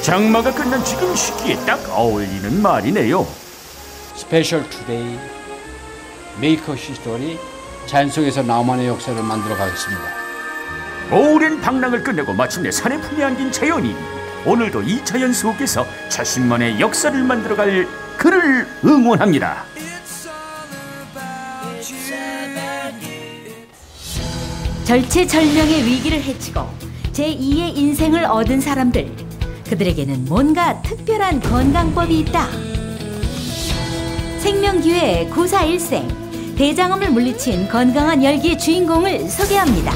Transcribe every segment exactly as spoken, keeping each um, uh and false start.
장마가 끝난 지금 시기에 딱 어울리는 말이네요. 스페셜 투데이 메이커 히스토리, 자연 속에서 나만의 역사를 만들어 가겠습니다. 오랜 방랑을 끝내고 마침내 산의 품에 안긴 자연이 오늘도 이 자연 속에서 자신만의 역사를 만들어갈 그를 응원합니다. 절체절명의 위기를 헤치고 제이의 인생을 얻은 사람들, 그들에게는 뭔가 특별한 건강법이 있다. 생명기회 구사일생, 대장암을 물리친 건강한 열기의 주인공을 소개합니다.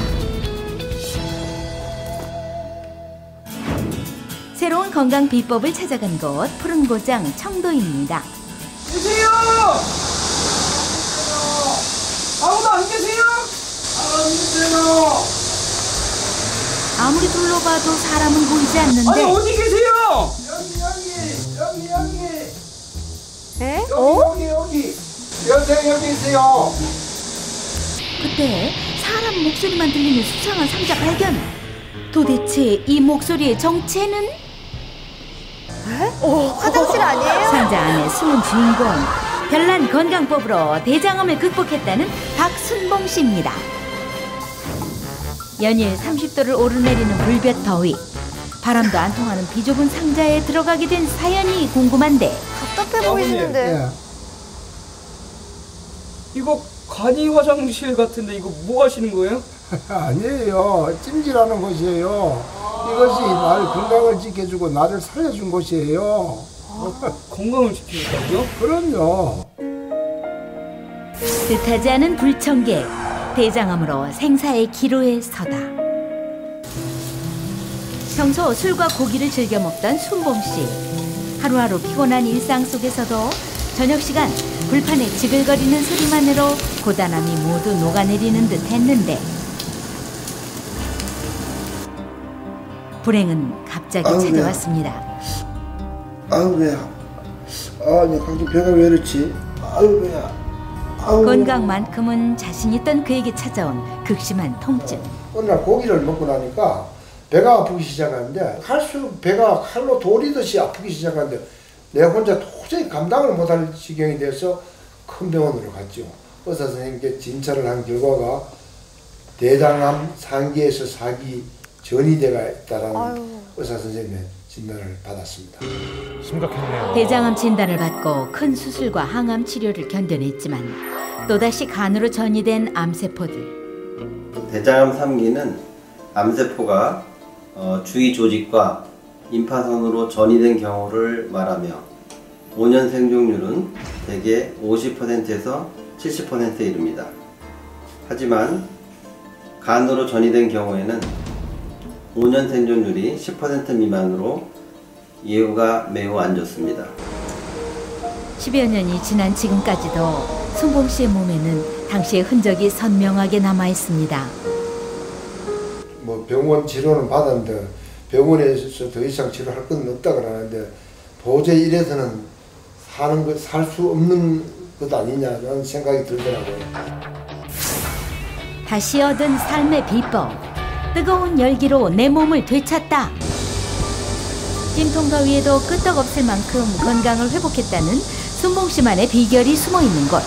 새로운 건강 비법을 찾아간 곳, 푸른 고장 청도입니다. 계세요! 아무도 안 계세요? 안 계세요! 아무리 둘러봐도 사람은 보이지 않는데. 아니, 어디 계세요? 여기 여기 여기 여기. 에? 여기 어? 여기 여기. 여기 여기 있어요. 그때 사람 목소리만 들리는 수상한 상자 발견. 도대체 이 목소리의 정체는? 어, 화장실 아니에요? 상자 안에 숨은 주인공, 별난 건강법으로 대장암을 극복했다는 박순봉 씨입니다. 연일 삼십 도를 오르내리는 불볕 더위, 바람도 안 통하는 비좁은 상자에 들어가게 된 사연이 궁금한데. 답답해 보이시는데. 예. 이거 간이 화장실 같은데 이거 뭐 하시는 거예요? 아니에요. 찜질하는 곳이에요. 이것이 날 건강을 지켜주고 나를 살려준 곳이에요. 아, 건강을 지키는군요? 그럼요. 뜻하지 않은 불청객, 대장암으로 생사의 기로에 서다. 평소 술과 고기를 즐겨 먹던 순봉 씨. 하루하루 피곤한 일상 속에서도 저녁 시간 불판에 지글거리는 소리만으로 고단함이 모두 녹아내리는 듯 했는데, 불행은 갑자기 아유, 찾아왔습니다. 아유 배야. 아, 내 갑자기 배가 왜 이렇지? 아유 배야. 아유. 건강만큼은 자신 있던 그에게 찾아온 극심한 통증. 어느 날 고기를 먹고 나니까 배가 아프기 시작하는데, 할수록 배가 칼로 돌리듯이 아프기 시작하는데 내가 혼자 도저히 감당을 못할 지경이 돼서 큰 병원으로 갔죠. 의사 선생님께 진찰을 한 결과가 대장암 상기에서 사기 전이대가 있다라는 아유. 의사 선생님의 진단을 받았습니다. 심각했네요. 대장암 진단을 받고 큰 수술과 항암 치료를 견뎌냈지만 또다시 간으로 전이된 암세포들. 대장암 삼 기는 암세포가 어, 주위 조직과 임파선으로 전이된 경우를 말하며 오 년 생존율은 대개 오십 퍼센트에서 칠십 퍼센트에 이릅니다. 하지만 간으로 전이된 경우에는 오 년 생존율이 십 퍼센트 미만으로 예후가 매우 안 좋습니다. 십여 년이 지난 지금까지도 순봉 씨의 몸에는 당시의 흔적이 선명하게 남아있습니다. 뭐 병원 치료는 받았는데 병원에서 더 이상 치료할 건 없다 그러는데 도저히 이래서는 사는 것, 살 수 없는 것 아니냐는 생각이 들더라고요. 다시 얻은 삶의 비법, 뜨거운 열기로 내 몸을 되찾다. 찜통더위에도 끄떡없을 만큼 건강을 회복했다는 순봉 씨만의 비결이 숨어있는 곳.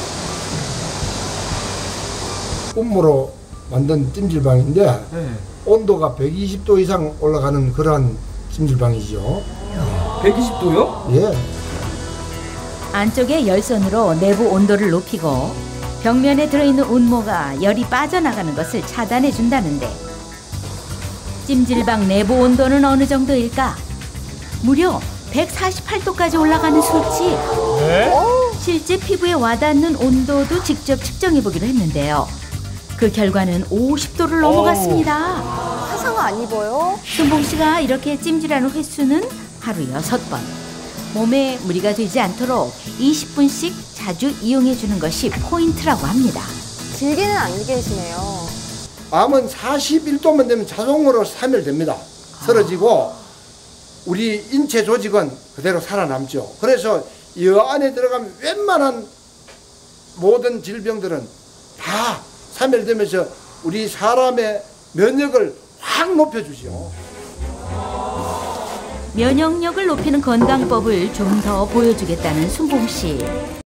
꿈으로 만든 찜질방인데 네. 온도가 백이십 도 이상 올라가는 그러한 찜질방이죠. 백이십 도요? 예. 안쪽에 열선으로 내부 온도를 높이고 벽면에 들어있는 운모가 열이 빠져나가는 것을 차단해 준다는데, 찜질방 내부 온도는 어느 정도일까? 무려 백사십팔 도까지 올라가는 수치. 네? 실제 피부에 와닿는 온도도 직접 측정해 보기로 했는데요. 그 결과는 오십 도를 넘어갔습니다. 화상 안 입어요? 순봉 씨가 이렇게 찜질하는 횟수는 하루 여섯 번. 몸에 무리가 되지 않도록 이십 분씩 자주 이용해 주는 것이 포인트라고 합니다. 길게는 안 계시네요. 암은 사십일 도만 되면 자동으로 사멸됩니다. 쓰러지고 우리 인체 조직은 그대로 살아남죠. 그래서 이 안에 들어가면 웬만한 모든 질병들은 다 사멸되면서 우리 사람의 면역을 확 높여주죠. 면역력을 높이는 건강법을 좀 더 보여주겠다는 순봉 씨.